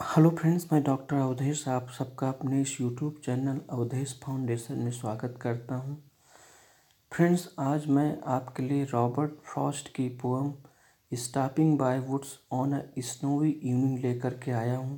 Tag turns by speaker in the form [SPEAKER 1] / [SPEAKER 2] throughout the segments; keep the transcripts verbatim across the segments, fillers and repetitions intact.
[SPEAKER 1] Hello friends, मैं doctor Awadhesh आप सबका अपने इस यूट्यूब चैनल अवधेश फाउंडेशन में स्वागत करता हूं। फ्रेंड्स, आज मैं आपके लिए रॉबर्ट फ्रॉस्ट की poem stopping by woods on a snowy evening लेकर के आया हूं।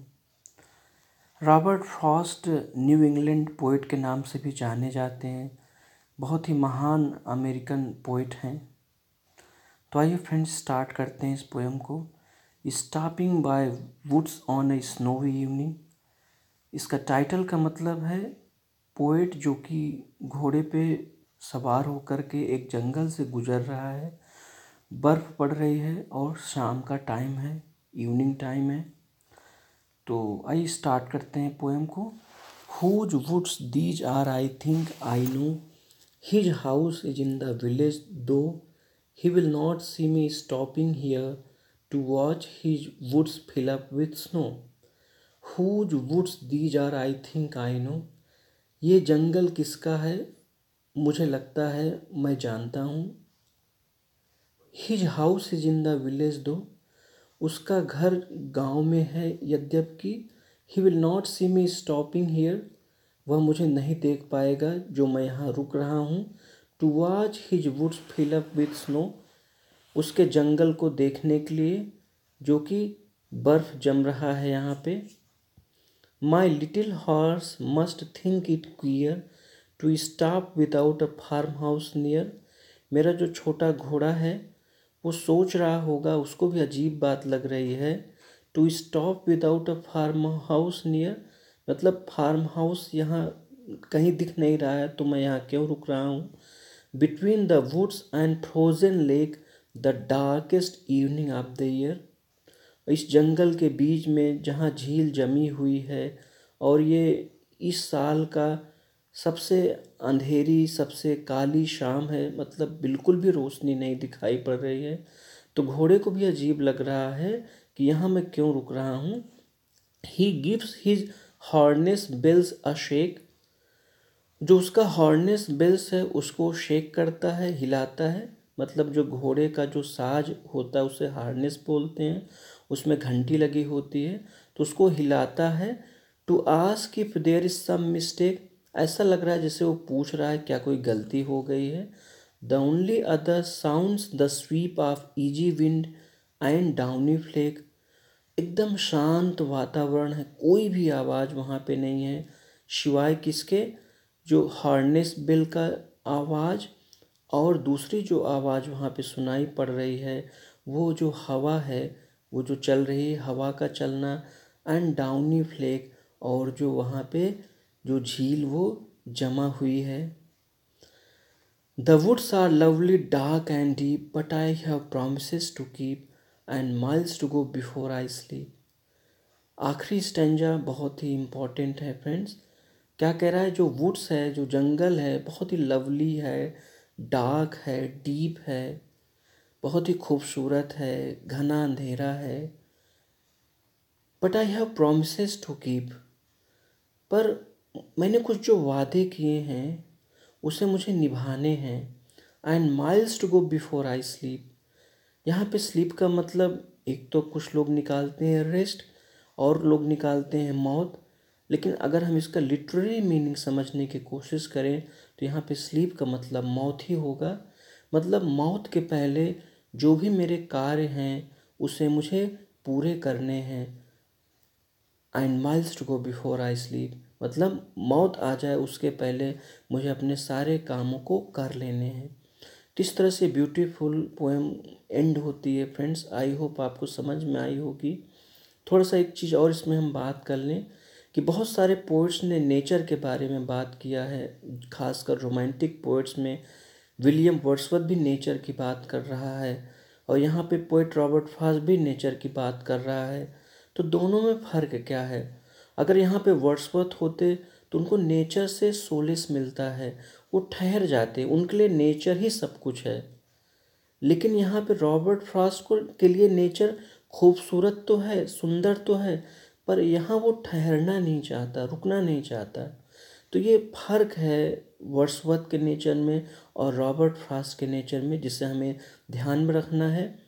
[SPEAKER 1] Robert Frost New England poet के नाम से भी जाने जाते हैं। बहुत ही महान अमेरिकन पोइट हैं। तो आइए फ्रेंड्स, स्टार्ट करते हैं इस पोएम को। Stopping by woods on a snowy evening. इसका टाइटल का मतलब है पोएट जो कि घोड़े पे सवार होकर के एक जंगल से गुजर रहा है। बर्फ़ पड़ रही है और शाम का टाइम है, इवनिंग टाइम है। तो आइए स्टार्ट करते हैं पोएम को। Whose woods these are I think I know, his house is in the village though he will not see me stopping here to watch his woods fill up with snow. Whose woods these are I think I know. ये जंगल किसका है मुझे लगता है मैं जानता हूँ। His house is in the village though. उसका घर गांव में है यद्यपि। He will not see me stopping here. वह मुझे नहीं देख पाएगा जो मैं यहाँ रुक रहा हूँ। To watch his woods fill up with snow. उसके जंगल को देखने के लिए जो कि बर्फ़ जम रहा है यहाँ पे। My little horse must think it queer to stop without a farmhouse near। मेरा जो छोटा घोड़ा है वो सोच रहा होगा, उसको भी अजीब बात लग रही है। To stop without a farm house near, मतलब फार्म हाउस यहाँ कहीं दिख नहीं रहा है तो मैं यहाँ क्यों रुक रहा हूँ। Between the woods and frozen lake the darkest evening of the year. इस जंगल के बीच में जहाँ झील जमी हुई है और ये इस साल का सबसे अंधेरी सबसे काली शाम है, मतलब बिल्कुल भी रोशनी नहीं दिखाई पड़ रही है। तो घोड़े को भी अजीब लग रहा है कि यहाँ मैं क्यों रुक रहा हूँ। He gives his harness bells a shake. जो उसका हॉर्नेस बेल्स है उसको शेक करता है, हिलाता है। मतलब जो घोड़े का जो साज होता है उसे हार्नेस बोलते हैं। उसमें घंटी लगी होती है तो उसको हिलाता है। To ask if there is some mistake. ऐसा लग रहा है जैसे वो पूछ रहा है क्या कोई गलती हो गई है। The only other sounds the sweep of easy wind and downy flake. एकदम शांत वातावरण है, कोई भी आवाज़ वहाँ पे नहीं है सिवाय किसके, जो हार्नेस बेल का आवाज़। और दूसरी जो आवाज़ वहाँ पे सुनाई पड़ रही है वो जो हवा है, वो जो चल रही है हवा का चलना। एंड डाउनी फ्लेक, और जो वहाँ पे जो झील वो जमा हुई है। The woods are lovely dark and deep but I have promises to keep and miles to go before I sleep. आखिरी स्टेंजा बहुत ही इम्पोर्टेंट है फ्रेंड्स। क्या कह रहा है, जो वुड्स है, जो जंगल है, बहुत ही लवली है, डार्क है, डीप है, बहुत ही खूबसूरत है, घना अंधेरा है। But I have promises to keep, पर मैंने कुछ जो वादे किए हैं उसे मुझे निभाने हैं। And miles to go before I sleep. यहाँ पे स्लीप का मतलब एक तो कुछ लोग निकालते हैं रेस्ट और लोग निकालते हैं मौत, लेकिन अगर हम इसका लिटरेरी मीनिंग समझने की कोशिश करें तो यहाँ पे स्लीप का मतलब मौत ही होगा। मतलब मौत के पहले जो भी मेरे कार्य हैं उसे मुझे पूरे करने हैं। And miles to go before I sleep, मतलब मौत आ जाए उसके पहले मुझे अपने सारे कामों को कर लेने हैं। तो इस तरह से ब्यूटीफुल पोएम एंड होती है फ्रेंड्स। आई होप आपको समझ में आई होगी। थोड़ा सा एक चीज़ और इसमें हम बात कर लें कि बहुत सारे पोइट्स ने नेचर के बारे में बात किया है, खासकर रोमांटिक पोइट्स में विलियम वर्ड्सवर्थ भी नेचर की बात कर रहा है और यहाँ पे पोइट रॉबर्ट फ्रॉस्ट भी नेचर की बात कर रहा है। तो दोनों में फ़र्क क्या है। अगर यहाँ पे वर्ड्सवर्थ होते तो उनको नेचर से सोलेस मिलता है, वो ठहर जाते, उनके लिए नेचर ही सब कुछ है। लेकिन यहाँ पे रॉबर्ट फ्रॉस्ट को के लिए नेचर खूबसूरत तो है, सुंदर तो है, पर यहाँ वो ठहरना नहीं चाहता, रुकना नहीं चाहता। तो ये फ़र्क है वर्ड्सवर्थ के नेचर में और रॉबर्ट फ्रॉस्ट के नेचर में, जिसे हमें ध्यान में रखना है।